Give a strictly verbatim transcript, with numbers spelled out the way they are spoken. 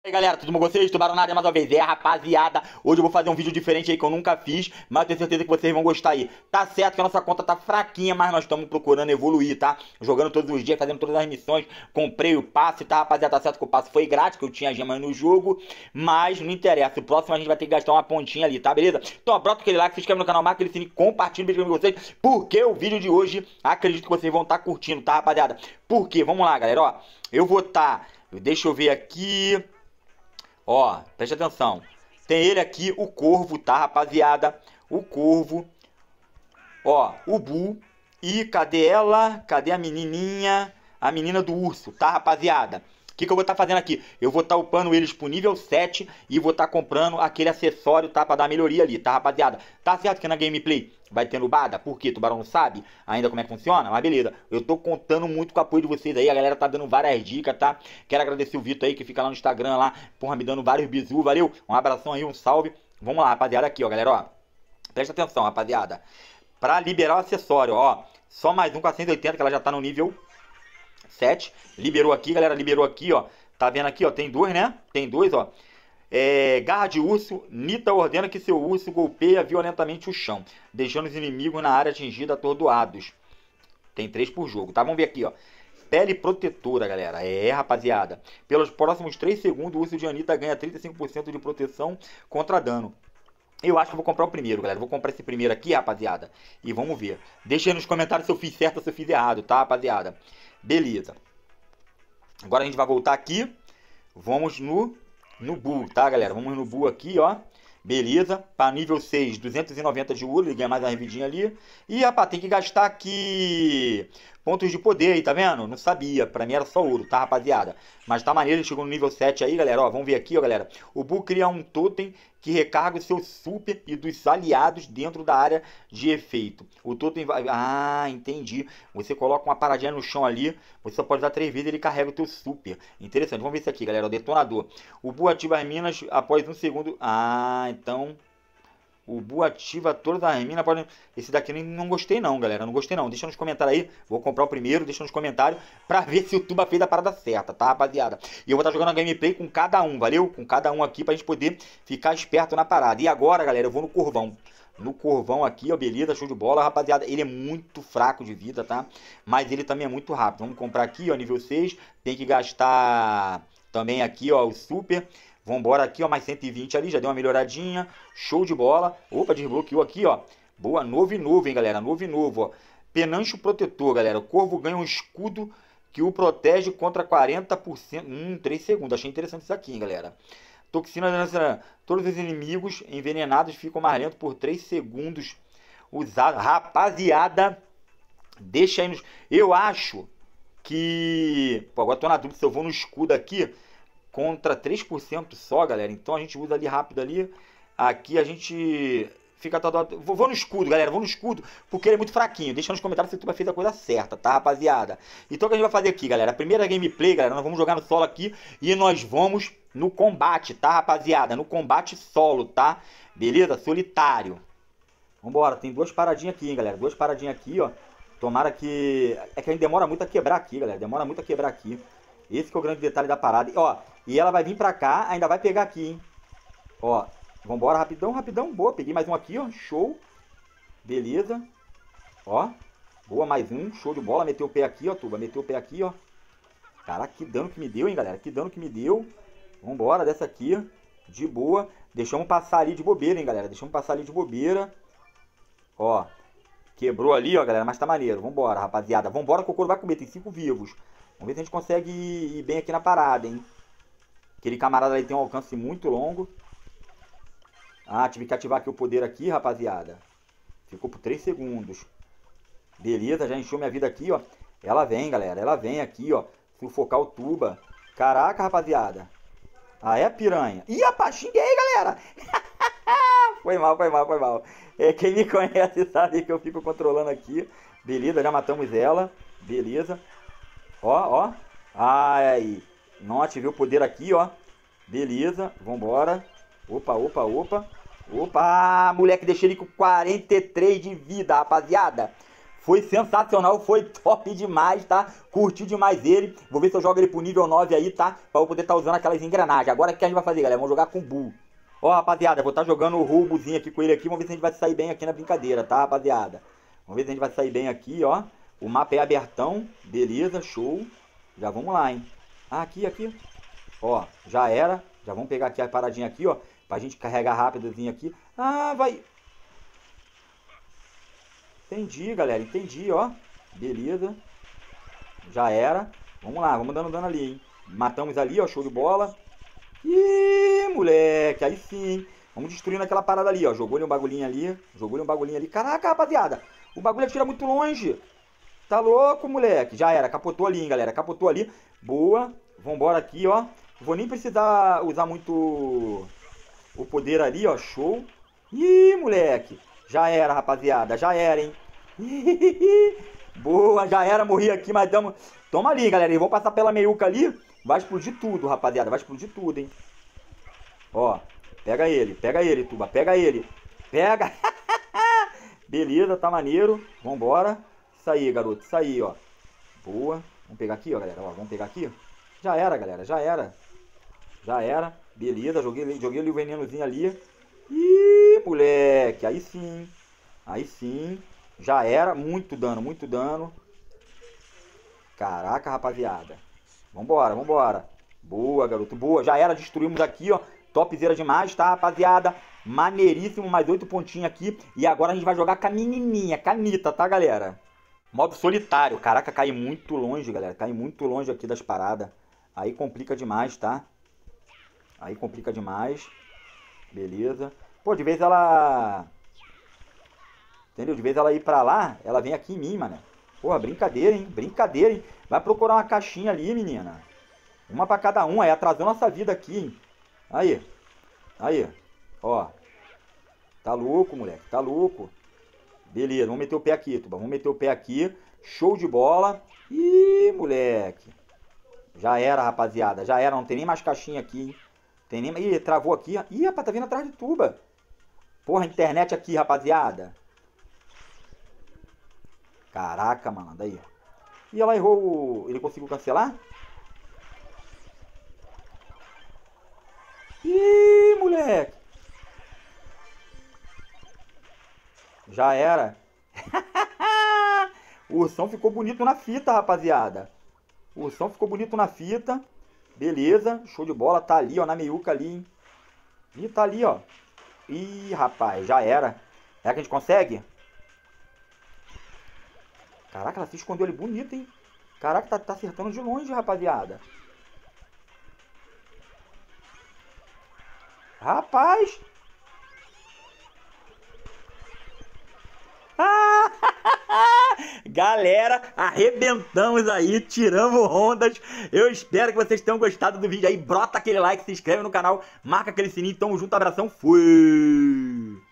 E aí galera, tudo bom com vocês? Tubarão na área mais uma vez, é rapaziada. Hoje eu vou fazer um vídeo diferente aí que eu nunca fiz, mas eu tenho certeza que vocês vão gostar aí. Tá certo que a nossa conta tá fraquinha, mas nós estamos procurando evoluir, tá? Jogando todos os dias, fazendo todas as missões. Comprei o passe, tá rapaziada? Tá certo que o passe foi grátis, que eu tinha gemas no jogo, mas não interessa. O próximo a gente vai ter que gastar uma pontinha ali, tá? Beleza? Então ó, brota aquele like, se inscreve no canal, marca aquele sininho, compartilha o vídeo com vocês, porque o vídeo de hoje, acredito que vocês vão estar curtindo, tá rapaziada? Por quê? Vamos lá galera, ó. Eu vou estar, tá... deixa eu ver aqui... Ó, preste atenção. Tem ele aqui, o Corvo, tá, rapaziada? O Corvo. Ó, o Bu. E cadê ela? Cadê a menininha? A menina do urso, tá, rapaziada? O que, que eu vou estar tá fazendo aqui? Eu vou estar tá upando eles pro nível sete e vou estar tá comprando aquele acessório, tá? Pra dar melhoria ali, tá, rapaziada? Tá certo que na gameplay vai ter nubada? Por quê? Tubarão não sabe ainda como é que funciona? Mas beleza. Eu tô contando muito com o apoio de vocês aí. A galera tá dando várias dicas, tá? Quero agradecer o Vitor aí que fica lá no Instagram lá. Porra, me dando vários bizu. Valeu? Um abração aí, um salve. Vamos lá, rapaziada. Aqui, ó, galera, ó. Presta atenção, rapaziada. Pra liberar o acessório, ó. Só mais um quatrocentos e oitenta que ela já tá no nível sete. Liberou aqui, galera. Liberou aqui, ó. Tá vendo aqui, ó? Tem dois, né? Tem dois, ó. É, garra de urso. Nita ordena que seu urso golpeia violentamente o chão, deixando os inimigos na área atingida atordoados. Tem três por jogo, tá? Vamos ver aqui, ó. Pele protetora, galera. É, rapaziada. Pelos próximos três segundos, o urso de Anitta ganha trinta e cinco por cento de proteção contra dano. Eu acho que eu vou comprar o primeiro, galera. Vou comprar esse primeiro aqui, rapaziada. E vamos ver. Deixa aí nos comentários se eu fiz certo ou se eu fiz errado, tá, rapaziada? Beleza. Agora a gente vai voltar aqui. Vamos no... No Bu, tá, galera? Vamos no Bu aqui, ó. Beleza. Para nível seis, duzentos e noventa de ouro. Ele ganha mais uma revidinha ali. E, rapaz, tem que gastar aqui pontos de poder aí, tá vendo? Não sabia. Pra mim era só ouro, tá, rapaziada? Mas tá maneiro. Ele chegou no nível sete aí, galera. Ó, vamos ver aqui, ó, galera. O Bu cria um totem que recarga o seu super e dos aliados dentro da área de efeito. O totem vai... Ah, entendi. Você coloca uma paradinha no chão ali. Você só pode dar três vezes e ele carrega o teu super. Interessante. Vamos ver isso aqui, galera. O detonador. O Bu ativa as minas após um segundo. Ah, então... O Bu ativa todas as minas. Pode... Esse daqui eu não gostei não, galera. Não gostei não. Deixa nos comentários aí. Vou comprar o primeiro. Deixa nos comentários pra ver se o Tuba fez a parada certa, tá, rapaziada? E eu vou estar jogando a gameplay com cada um, valeu? Com cada um aqui pra gente poder ficar esperto na parada. E agora, galera, eu vou no Corvão. No Corvão aqui, ó, beleza, show de bola, rapaziada. Ele é muito fraco de vida, tá? Mas ele também é muito rápido. Vamos comprar aqui, ó, nível seis. Tem que gastar também aqui, ó, o super. Vambora aqui, ó, mais cento e vinte ali, já deu uma melhoradinha. Show de bola. Opa, desbloqueou aqui, ó. Boa, novo e novo, hein, galera. Novo e novo, ó. Penancho protetor, galera. O Corvo ganha um escudo que o protege contra quarenta por cento. Hum, três segundos. Achei interessante isso aqui, hein, galera. Toxina dança. Todos os inimigos envenenados ficam mais lentos por três segundos. Usado. Rapaziada, deixa aí nos... Eu acho que... Pô, agora tô na dúvida se eu vou no escudo aqui contra três por cento só, galera. Então a gente usa ali rápido ali. Aqui a gente... Fica todo... Vou no escudo, galera. Vou no escudo, porque ele é muito fraquinho. Deixa nos comentários se tu vai fazer a coisa certa, tá, rapaziada? Então o que a gente vai fazer aqui, galera? A primeira gameplay, galera, nós vamos jogar no solo aqui. E nós vamos no combate, tá, rapaziada? No combate solo, tá? Beleza? Solitário. Vambora. Tem duas paradinhas aqui, hein, galera. Duas paradinhas aqui, ó. Tomara que... É que a gente demora muito a quebrar aqui, galera. Demora muito a quebrar aqui. Esse que é o grande detalhe da parada. Ó, e ela vai vir pra cá, ainda vai pegar aqui, hein? Ó, vambora, rapidão, rapidão. Boa, peguei mais um aqui, ó. Show. Beleza. Ó, boa, mais um. Show de bola. Meteu o pé aqui, ó, Tuba. Meteu o pé aqui, ó. Caraca, que dano que me deu, hein, galera. Que dano que me deu. Vambora, dessa aqui. De boa. Deixamos passar ali de bobeira, hein, galera. Deixamos passar ali de bobeira. Ó. Quebrou ali, ó, galera. Mas tá maneiro. Vambora, rapaziada. Vambora que o couro vai comer. Tem cinco vivos. Vamos ver se a gente consegue ir bem aqui na parada, hein. Aquele camarada ali tem um alcance muito longo. Ah, tive que ativar aqui o poder aqui, rapaziada. Ficou por três segundos. Beleza, já encheu minha vida aqui, ó. Ela vem, galera. Ela vem aqui, ó. Sufocar o Tuba. Caraca, rapaziada. Ah, é, piranha. Ih, rapaz, xinguei, galera. Foi mal, foi mal, foi mal. É, quem me conhece sabe que eu fico controlando aqui. Beleza, já matamos ela. Beleza. Ó, ó. Ai. Não ativei o poder aqui, ó. Beleza. Vambora. Opa, opa, opa. Opa. Ah, moleque, deixei ele com quarenta e três de vida, rapaziada. Foi sensacional, foi top demais, tá? Curti demais ele. Vou ver se eu jogo ele pro nível nove aí, tá? Pra eu poder estar tá usando aquelas engrenagens. Agora o que a gente vai fazer, galera? Vamos jogar com o Bull. Ó, rapaziada, vou estar tá jogando o roubozinho aqui com ele aqui. Vamos ver se a gente vai sair bem aqui na brincadeira, tá, rapaziada? Vamos ver se a gente vai sair bem aqui, ó. O mapa é abertão. Beleza, show. Já vamos lá, hein? Ah, aqui, aqui. Ó, já era. Já vamos pegar aqui a paradinha aqui, ó. Pra gente carregar rápidozinho aqui. Ah, vai... Entendi, galera. Entendi, ó. Beleza. Já era. Vamos lá, vamos dando dano ali, hein? Matamos ali, ó. Show de bola. Ih, moleque. Aí sim. Vamos destruindo aquela parada ali, ó. Jogou-lhe um bagulhinho ali. Jogou-lhe um bagulhinho ali. Caraca, rapaziada. O bagulho atira muito longe. Tá louco, moleque. Já era. Capotou ali, hein, galera. Capotou ali. Boa. Vambora aqui, ó. Vou nem precisar usar muito o poder ali, ó. Show. Ih, moleque. Já era, rapaziada. Já era, hein. Boa, já era. Morri aqui, mas damos... Toma ali, galera. Eu vou passar pela meiuca ali. Vai explodir tudo, rapaziada. Vai explodir tudo, hein. Ó. Pega ele. Pega ele, Tuba. Pega ele. Pega. Beleza, tá maneiro. Vambora. Isso aí, garoto. Isso aí, ó. Boa. Vamos pegar aqui, ó, galera. Ó, vamos pegar aqui. Já era, galera. Já era. Já era. Beleza. Joguei, joguei ali o venenozinho ali. Ih, moleque. Aí sim. Aí sim. Já era. Muito dano, muito dano. Caraca, rapaziada. Vambora, vambora. Boa, garoto. Boa. Já era. Destruímos aqui, ó. Topzera demais, tá, rapaziada? Maneiríssimo. Mais oito pontinhos aqui. E agora a gente vai jogar com a menininha. Canita, tá, galera? Modo solitário. Caraca, cai muito longe, galera. Cai muito longe aqui das paradas. Aí complica demais, tá? Aí complica demais. Beleza. Pô, de vez ela... Entendeu? De vez ela ir pra lá, ela vem aqui em mim, mano. Porra, brincadeira, hein? Brincadeira, hein? Vai procurar uma caixinha ali, menina. Uma pra cada um. Aí atrasou nossa vida aqui, hein? Aí. Aí. Ó. Tá louco, moleque. Tá louco. Beleza, vamos meter o pé aqui, Tuba. Vamos meter o pé aqui. Show de bola. Ih, moleque. Já era, rapaziada. Já era. Não tem nem mais caixinha aqui, hein? Tem nem... Ih, travou aqui. Ih, rapaz, tá vindo atrás de Tuba. Porra, internet aqui, rapaziada. Caraca, mano. Daí. E ela errou o... Ele conseguiu cancelar? Ih, moleque. Já era. O ursão ficou bonito na fita, rapaziada. O ursão ficou bonito na fita. Beleza, show de bola. Tá ali, ó, na meiuca ali, hein. Ih, tá ali, ó. Ih, rapaz, já era. Será que a gente consegue? Caraca, ela se escondeu ali bonito, hein. Caraca, tá, tá acertando de longe, rapaziada. Rapaz. Galera, arrebentamos aí, tiramos ondas. Eu espero que vocês tenham gostado do vídeo aí. Brota aquele like, se inscreve no canal, marca aquele sininho. Tamo junto, abração, fui!